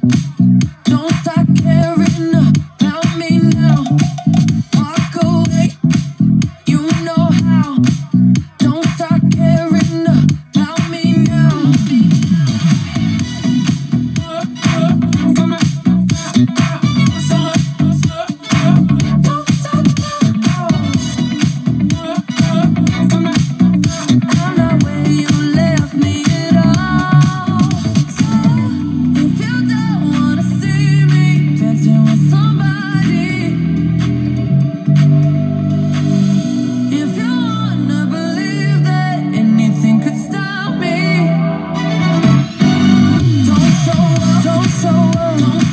Don't start caring about me now. Walk away, you know how. Don't start caring about me now. I'm not where you left me at all. So if you don't wanna see me dancing with somebody, if you wanna believe that anything could stop me, don't show up, don't show up, don't